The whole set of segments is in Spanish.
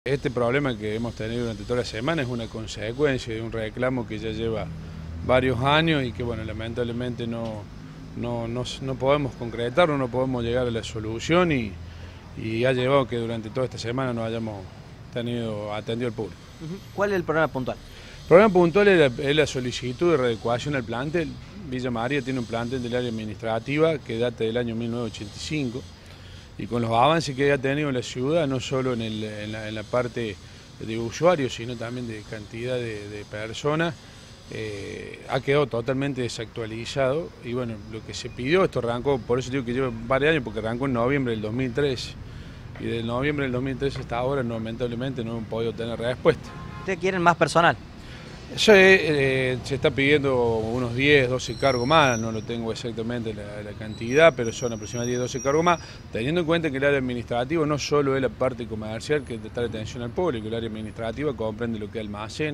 Este problema que hemos tenido durante toda la semana es una consecuencia de un reclamo que ya lleva varios años y que bueno, lamentablemente no podemos concretarlo, no podemos llegar a la solución y ha llevado que durante toda esta semana no hayamos atendido al público. ¿Cuál es el problema puntual? El problema puntual es la solicitud de readecuación al plantel. Villa María tiene un plantel del área administrativa que data del año 1985. Y con los avances que ha tenido la ciudad, no solo en la parte de usuarios, sino también de cantidad de personas, ha quedado totalmente desactualizado. Y bueno, lo que se pidió, esto arrancó, por eso digo que lleva varios años, porque arrancó en noviembre del 2013. Y de noviembre del 2013 hasta ahora, lamentablemente, no hemos podido tener respuesta. ¿Ustedes quieren más personal? Eso se está pidiendo unos 10, 12 cargos más, no lo tengo exactamente la cantidad, pero son aproximadamente 10, 12 cargos más, teniendo en cuenta que el área administrativa no solo es la parte comercial que está de atención al público, el área administrativa comprende lo que es almacenes,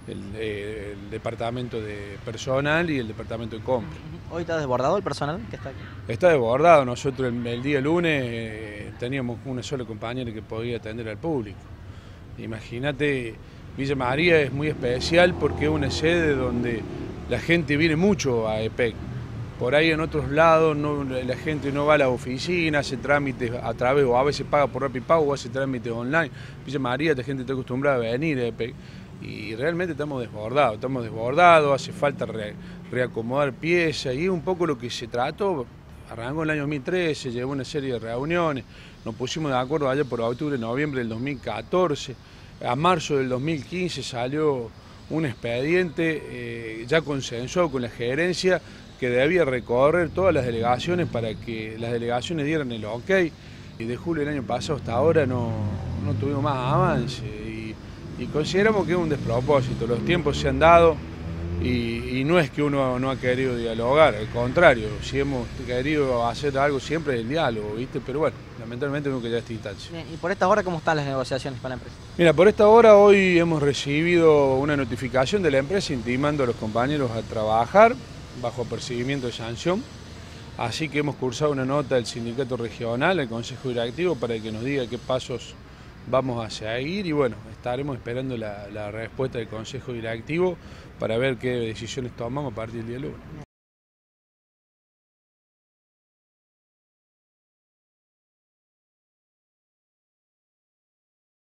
el departamento de personal y el departamento de compra. ¿Hoy está desbordado el personal que está aquí? Está desbordado, nosotros el día lunes teníamos una sola compañera que podía atender al público. Imagínate. Villa María es muy especial porque es una sede donde la gente viene mucho a EPEC. Por ahí en otros lados la gente no va a la oficina, hace trámites a través, o a veces paga por Rapipago o hace trámites online. Villa María, la gente está acostumbrada a venir a EPEC y realmente estamos desbordados, hace falta reacomodar piezas y es un poco lo que se trató. Arrancó en el año 2013, llevó una serie de reuniones, nos pusimos de acuerdo allá por octubre, noviembre del 2014. A marzo del 2015 salió un expediente ya consensuado con la gerencia que debía recorrer todas las delegaciones para que las delegaciones dieran el ok. Y de julio del año pasado hasta ahora no tuvimos más avance y consideramos que es un despropósito. Los tiempos se han dado y no es que uno no ha querido dialogar, al contrario, si hemos querido hacer algo siempre es el diálogo, ¿viste? Pero bueno, lamentablemente tengo que llegar a esta instancia. Bien, ¿y por esta hora cómo están las negociaciones con la empresa? Mira, por esta hora hoy hemos recibido una notificación de la empresa intimando a los compañeros a trabajar bajo apercibimiento de sanción, así que hemos cursado una nota del sindicato regional, al Consejo Directivo, para que nos diga qué pasos vamos a seguir y bueno, estaremos esperando la respuesta del Consejo Directivo para ver qué decisiones tomamos a partir del día lunes.